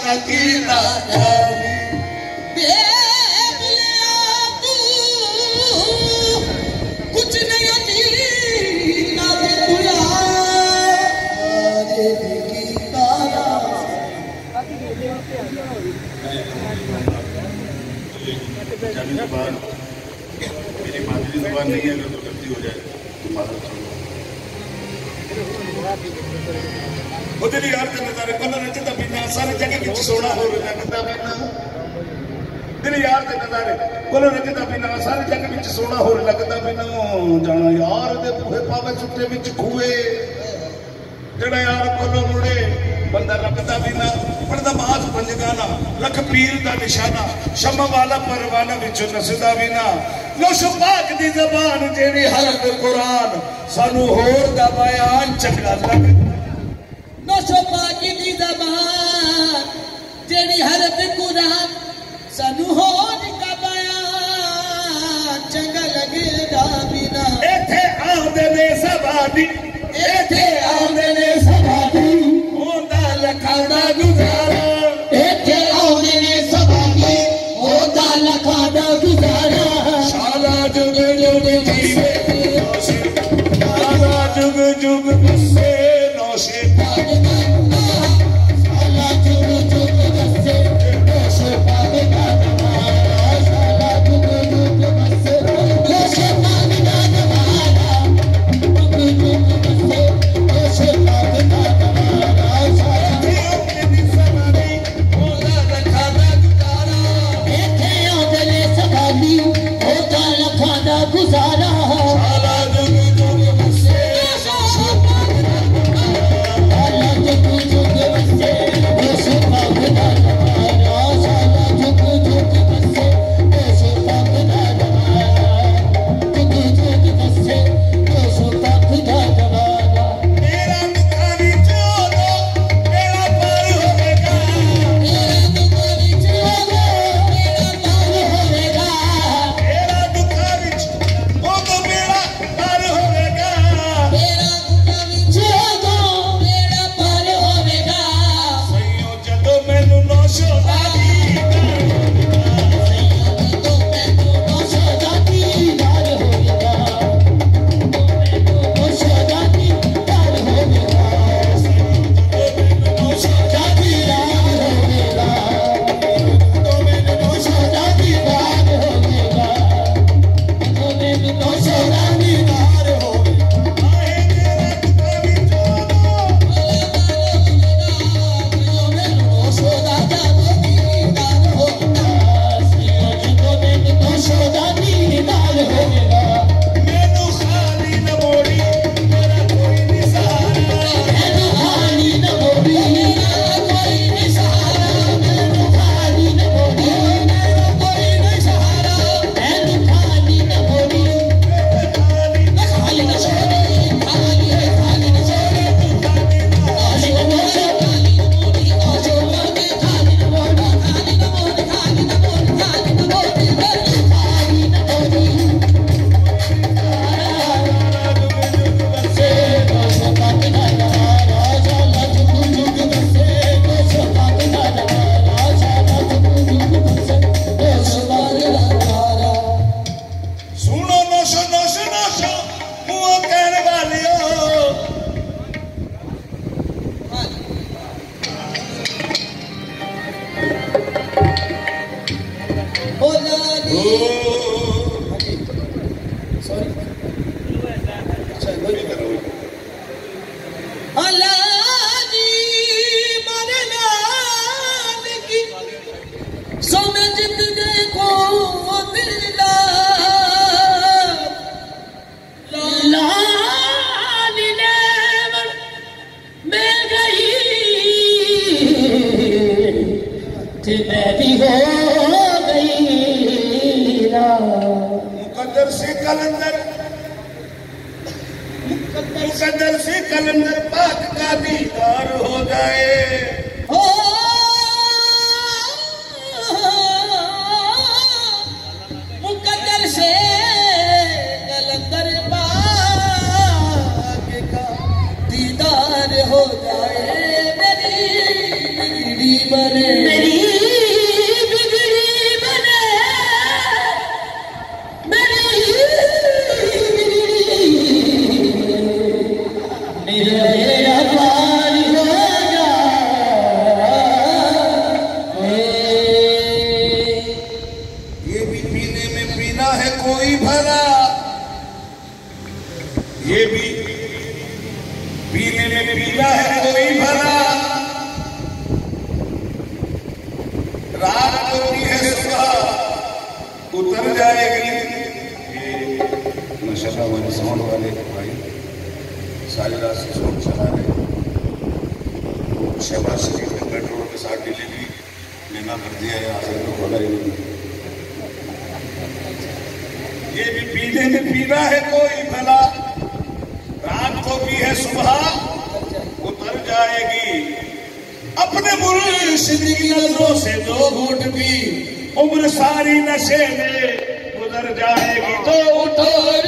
अकीला कुछ नहीं मेरी मादरी जुबान नहीं है, अगर तो गलती हो जाए तो मादर वो तेरी यार के नजारे कोन नचता पीना सारे जगह विच सोना हो लगदा पीना तेरी यार के नजारे कोन नचता पीना सारे जगह विच सोना हो लगदा पीना जाना यार दे बूहे पावे सुट्टे विच खूए जेड़ा यार कोलो मुड़े बंदा रखदा भी ना पढ़दा बाज पंजगाना लख पीर दा निशाना शम वाला परवाना विच नसदा भी ना नौश पाक दी ज़बान जेड़ी हरफ कुरान सानू होर दा बयान चंगा लग नौश पाक दी ज़बान जेड़ी हरफ कुरान सानू होर दा बयान चंगा लगदा भी ना इथे आंदे ने सबादी इथे आंदे ने सबादी लखाड़ा गुजारा इथे आने ने सबागी होता लखाड़ा गुजारा शाला जुग जुग जीवे शाला जुग जुग बसे नौशे शाला जुग जुग बसे नौशे पावे का शाला जुग जुग बसे नौशे पावे का जुग जुग बसे नौशे पावे का गुजारा शाला जुग जुग बसे शाला जुग जुग बसे ऐसे पागना जमाना शाला जुग जुग बसे ऐसे पागना जमाना जुग जुग बसे ऐसे पागना जमाना मेरा दुकानी चोरो मेरा पार होएगा मेरा दुकानी चोरो मेरा पार होएगा मेरा दुकानी मुकद्दर से कलंदर पाक का दीदार हो जाए हो मुकद्दर से कलंदर पाक का दीदार हो जाए मेरी बने उतर जाएगी। नशा वाले साउंड वाले भाई सारी रात से साउंड चला रहे। शहबाज शरीफ ने पेट्रोल के साथ डिलीवरी महंगा कर दिया है, यहाँ से तो खोला ही नहीं। ये भी पीने में पीना है कोई भला, रात को भी है सुबह उतर जाएगी। अपने मुर्शिद की नजरों से दो घूंट पी, उम्र सारी नशे में गुजर जाएगी। तो उठो